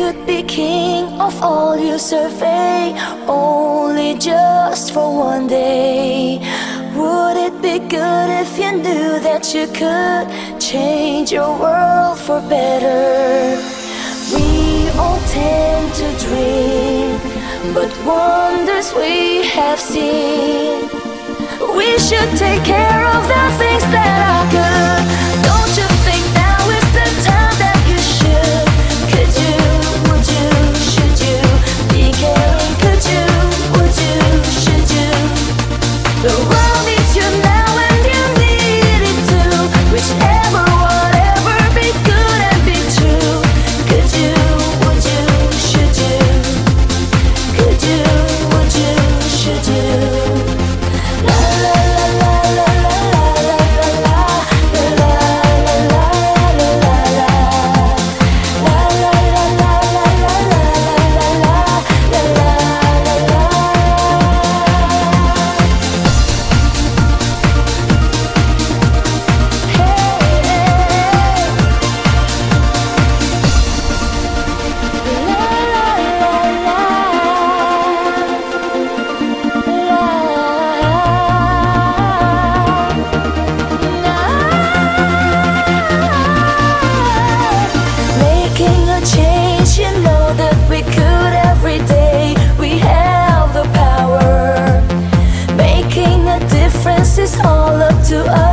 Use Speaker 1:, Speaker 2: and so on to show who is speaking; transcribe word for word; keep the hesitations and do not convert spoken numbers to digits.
Speaker 1: could be king of all you survey, only just for one day. Would it be good if you knew that you could change your world for better? We all tend to dream, but wonders we have seen. We should take care of the things that are good. Don't you think now is the time that you should? Could you, would you, should you be caring? Could you, would you, should you? The world needs you now and you need it too. Whichever, whatever, be good and be true. Could you, would you, should you? Could you, would you, should you? It's all up to us.